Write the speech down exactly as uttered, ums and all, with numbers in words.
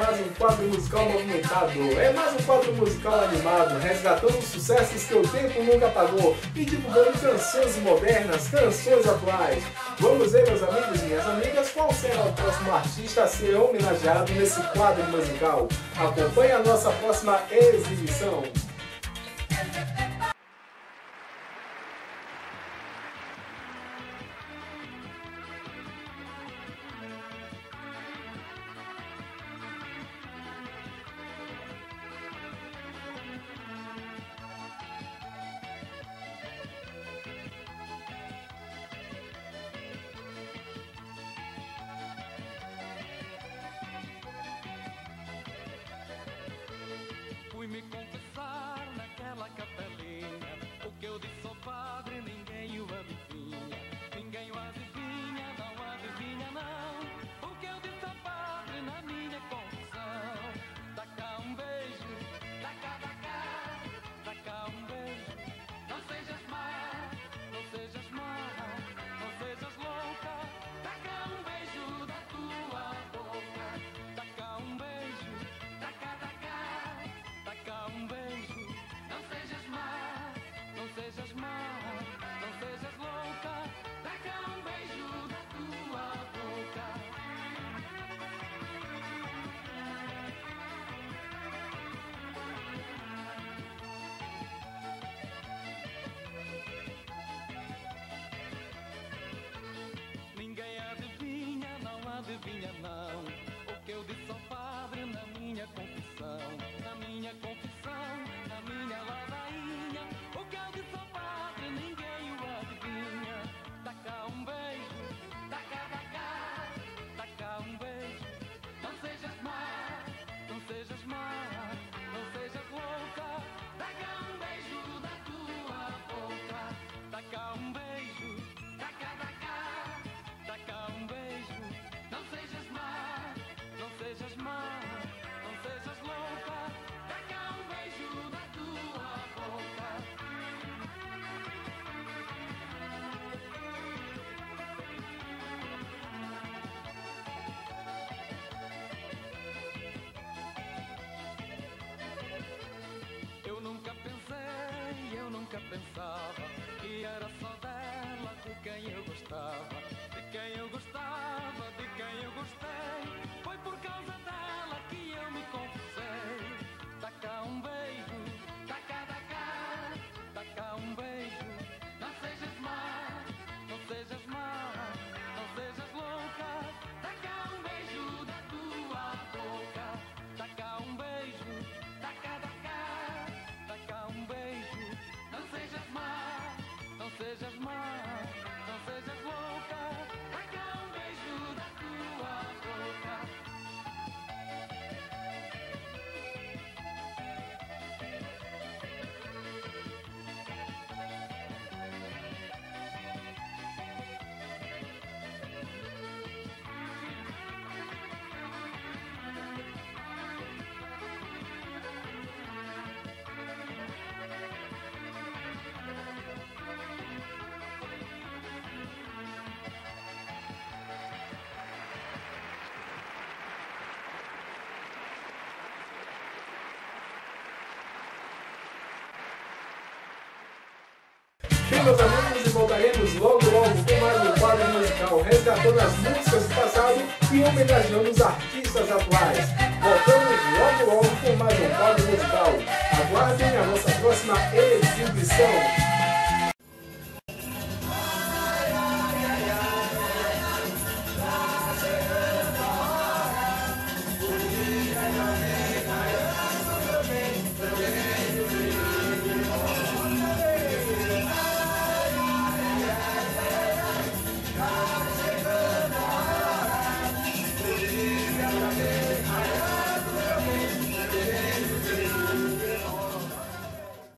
mais um quadro musical movimentado. É mais um quadro musical animado, resgatando os sucessos que o tempo nunca apagou e divulgando canções modernas, canções atuais. Vamos ver, meus amigos e minhas amigas, qual será o próximo artista a ser homenageado nesse quadro musical. Acompanhe a nossa próxima exibição. Fui me confessar naquela capelinha, o que eu disse ao padre ninguém o adivinha. Ninguém o adivinha, não adivinha não, o que eu disse ao padre na minha confissão. Dá cá um beijo, dá cá, dá cá, dá cá um beijo. Não sejas má, não sejas má, não sejas louca. Dá cá um beijo da tua boca. Dá cá um beijo, dá cá, dá cá. Dá cá um beijo, não sejas má, não sejas má, não sejas louca. Dá cá um beijo da tua boca. Ninguém adivinha, não adivinha não, o que eu disse ao padre na minha confissão. Na minha confissão, na minha ladainha, o que eu disse ao padre ninguém o adivinha. Dá cá um beijo, dá cá, dá cá, dá cá um beijo. Não sejas má, não sejas má, não sejas louca. Dá cá um beijo da tua boca. Dá cá um beijo, dá cá, dá cá, dá cá um beijo. Não sejas má, não sejas má, não sejas louca. Dá cá um beijo da tua boca. Eu nunca pensei, eu nunca pensava que era só dela de quem eu gostava. De quem eu gostava, de quem eu gostei. Foi por causa dela que eu me confessei. Dá cá um beijo, dá cá, dá cá, dá cá um beijo. Não sejas má, não sejas má, não sejas louca. Dá cá um beijo da tua boca. Dá cá um beijo, dá cá, dá cá, dá cá um beijo. Não sejas má, não sejas má, não sejas louca. Dá cá um beijo da tua boca. Bem, meus amigos, e voltaremos logo logo com mais um quadro musical, resgatando as músicas do passado e homenageando os artistas atuais. Voltamos logo logo com mais um quadro musical. Aguardem a nossa próxima exibição.